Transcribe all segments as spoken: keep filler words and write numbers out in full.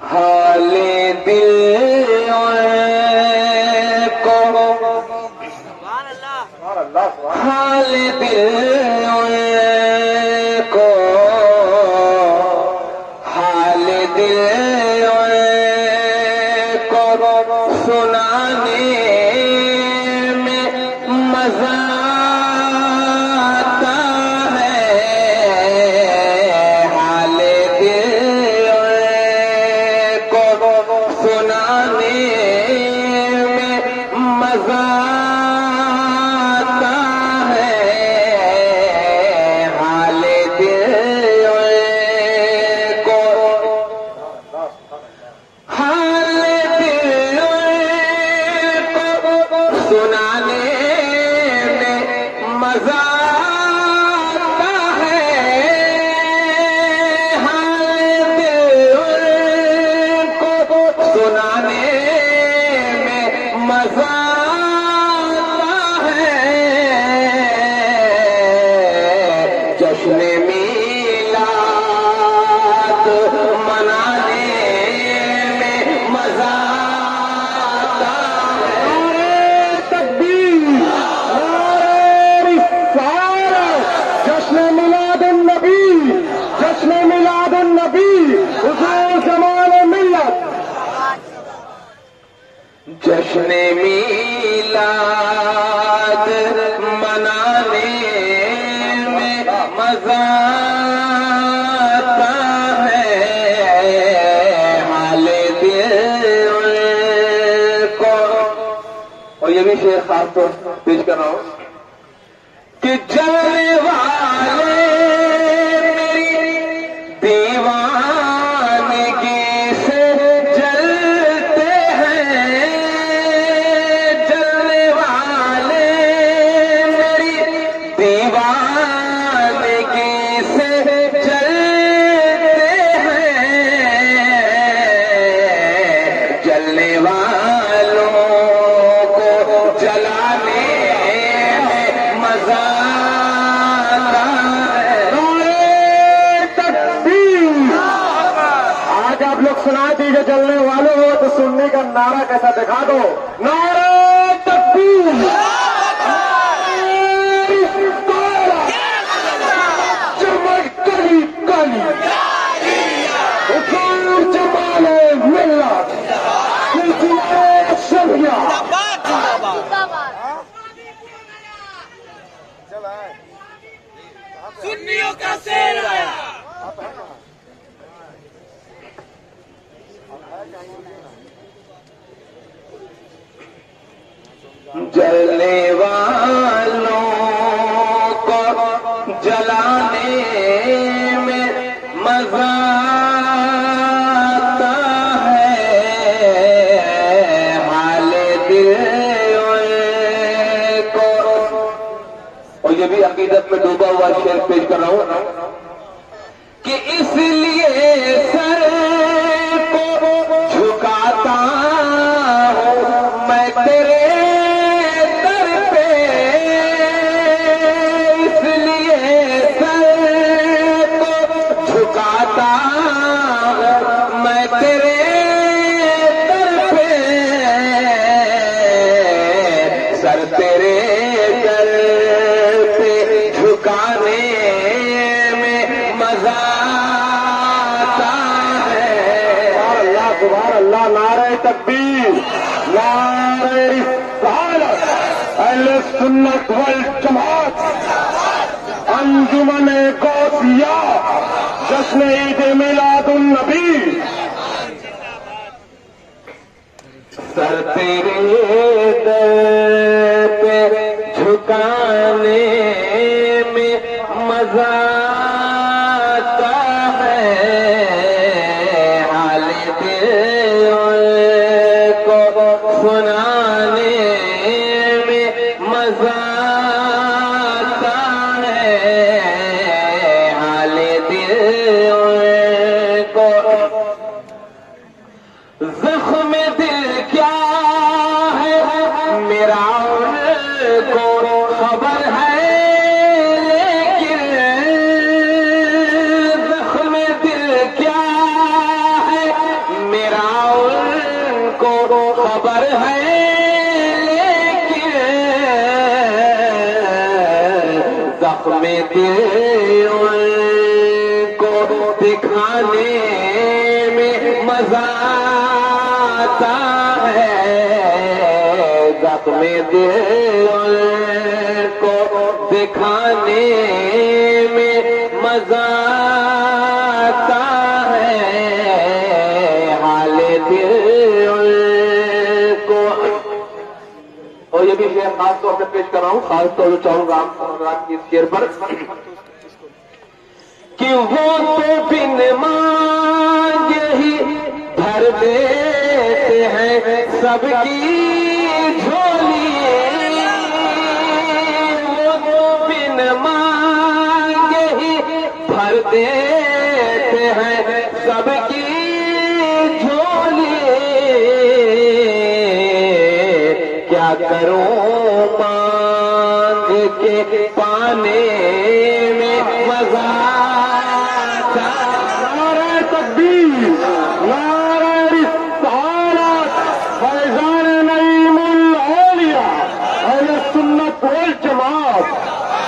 हाले दिल को हाले दिल को हाले दिल को सुनाने में मजा आता है। हाले दिल को सुनाने में मजा आता है। हाले दिल को हाले दिल को सुनाने में मजा आता है। हाले दिल को सुनाने में मजा आता है। जश्न मीलाद मनाने में मजा आता है। तकबीर, नारे रिसालत, जश्न मिलादुन नबी, जश्न मिलादुन नबी, हुजूर जमाल मिल्लत। जश्न मीलाद मनाने में मजा आता है। हाले दिल को और ये भी शेर खास तौर पेश कर रहा हूं कि जलने वाले मेरी दीवानगी से जलते हैं। जलने वाले मेरी दीवानगी से जलते हैं। जलने वालों को जलाने में मजा आता है। नारे तकबीर। आज आप लोग सुना दीजिए जलने वालों हो तो सुनने का नारा कैसा दिखा दो। नारे तकबीर, चमक कली कली, हुजूर जमाल मिल्लत, सिलसिला शरिया। सुन्नियों का शेर आया। जलने वालों को जलाने में मजा आता है। हाले दिल को और ये भी अकीदत में डूबा हुआ शेर पेश कर रहा हूं कि इसलिए सर को झुकाता हूं मैं तेरे दर पे। इसलिए सर को झुकाता हूं मैं तेरे दर पे। सर तेरे दर पे झुकाने में मजा आता है। अल्लाह सुभान अल्लाह, नारे तकबीर, नारे रिसालत, अहले सुन्नत वल जमात, अंजुमन गौसिया, जश्न ईद मिलादुन नबी। सर तेरे दर पे झुकाने में मजा आता है। हाले दिल को सुनाने में मजा आता है। हाले दिल को जख्म दिल क्या है मेरा उनको खबर है। लेकिन जख्म दिल क्या जख्म दिल को दिखाने में मजा आता है, जख्म दिल को दिखाने में मजा आता है, हाल दिल को। और ये भी शेर खास तौर पे पेश कर रहा हूँ, खास तौर पर चाहूंगा राम की इस शेर पर कि वो तो बिन मांगे ही भर देते हैं सबकी झोली, वो तो बिन मांगे ही भर देते हैं सबकी झोली, क्या करूं मांग के पाने में मजा आता। नारे तकबीर, नारे रिसालत, फैज़ान नईमुल औलिया, अहले सुन्नत वल जमात।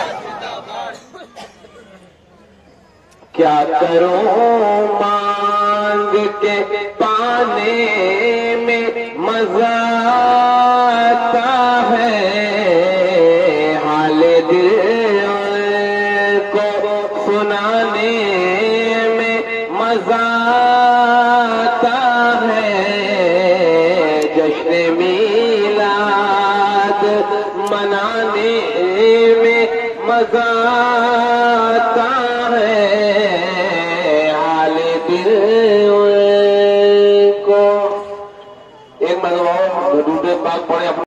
क्या करूं मांग के पाने में मजा आता है, हाल दिल को सुनाने में मजा आता है, जश्न मीलाद मनाने में मजा आता है, हाल दिल को। एक मरतबा दूसरे बाग पड़े